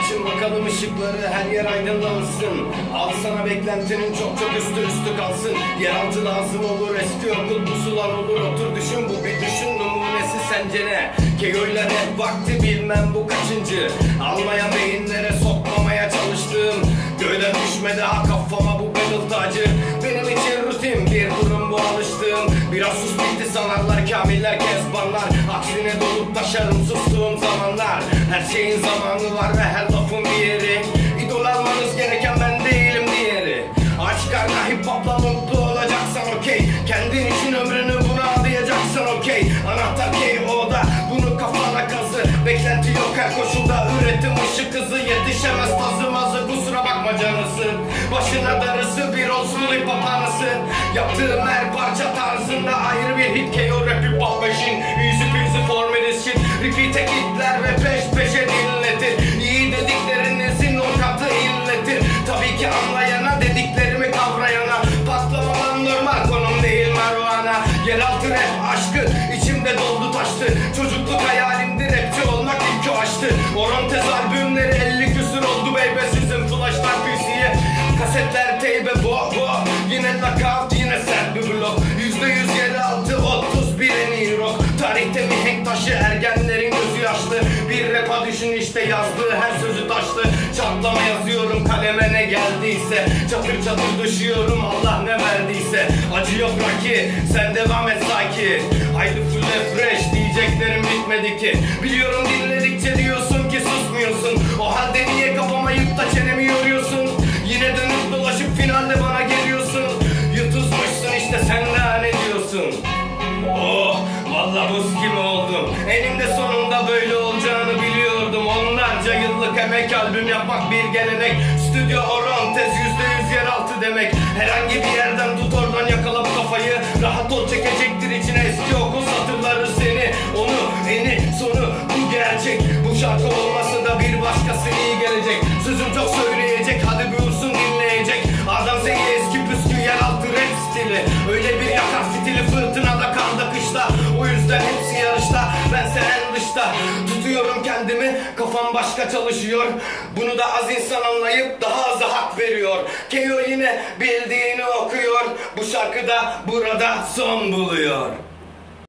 Açın bakalım ışıkları, her yer aydınlansın. Al sana beklentinin çok üstü kalsın. Yeraltı lazım olur, eski okul pusular olur. Otur düşün, bu bir düşün numunesi sence ne? Keyoyla rap vakti bilmem bu kaçıncı. Almaya beyinlere sokmamaya çalıştım. Göğden düşme daha kafama bu battle tacı. Benim için rutin bir durum bu alıştığım. Biraz sus bitti sanarlar kamiller kezbanlar. Aksine dolup taşarım sustuğum zamanlar. Her şeyin zamanı var ve her lafın bir yeri. İdol almanız gereken ben değilim diğeri. Aç karnına hip hopla mutlu olacaksan okey. Kendin için ömrünü buna adayacaksan okey. Anahtar KO'da bunu kafana kazı. Beklenti yok her koşulda, üretim ışık hızı. Yetişemez tazımazı, kusura bakma canısın. Başına darısı bir olsun hip hop anısı. Yaptığım her parça tarzında ayrı bir hit. KO rap hip hop machine, easy peasy for me this shit. Repeat'e kitler ve peş peşe dinletir. İyi dediklerinizin o katı inletir. Tabii ki anlayana, dediklerimi kavrayana. Patlamaman normal, konum değil marijuana. Yeraltı rap aşkı içimde doldu taştı. Çocukluk hayalimdi rapçi olmak, ilk o açtı. Orontes albümleri 50 küsür oldu baby. Sizin flashlar PC'ye, kasetler teybe bo. Yine knockout, yine sert bir blok. %100 yeraltı 31 en iyi rock. Tarihte mihenk taşı, ergenlerin gözü yaşlı. Bir rap'a düşün işte, yazdığı her sözü taşlı. Çatlama yazıyorum kaleme ne geldiyse. Çatır çatır düşüyorum Allah ne verdiyse. Acı yok Rocky, sen devam et sakin. Haydi full fresh, diyeceklerim bitmedi ki. Biliyorum dinledikçe diyorsun ki susmuyorsun. O halde niye kafama yıp da çenemi yoruyorsun? Yine dönüp dolaşıp finalde bana geliyorsun. Yutuzmuşsun işte, sen daha ne diyorsun? Oh, valla buz gibi oldum. Eninde sonunda böyle olacağını biliyordum. Onlarca yıllık emek, albüm yapmak bir gelenek. Stüdyo Orontes, %100 yeraltı demek. Herhangi bir yerden tut oradan yakala bu kafayı. Rahat ol, çekecektir içine eski okul satırları seni. Onu, eni, sonu bu gerçek. Bu şarkı olmasa da bir başkası iyi gelecek. Sözüm çok söyleyecek, hadi buyursun dinleyecek. Adam seni eski püskü yeraltı rap stili. Öyle bir yakar fitili fırtınada, karda kışta. O yüzden hepsi yarışta, bense en dışta. Tutuyorum kendimi, kafam başka çalışıyor. Bunu da az insan anlayıp daha azı hak veriyor. KO yine bildiğini okuyor. Bu şarkı da burada son buluyor.